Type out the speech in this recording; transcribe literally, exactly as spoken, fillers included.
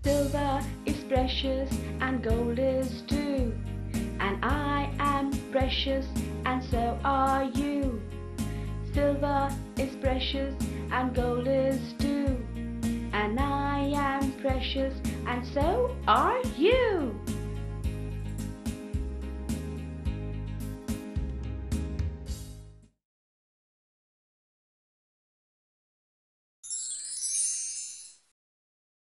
Silver is precious and gold is too. And I am precious and so are you. Silver is precious and gold is too. And I am precious and so are you.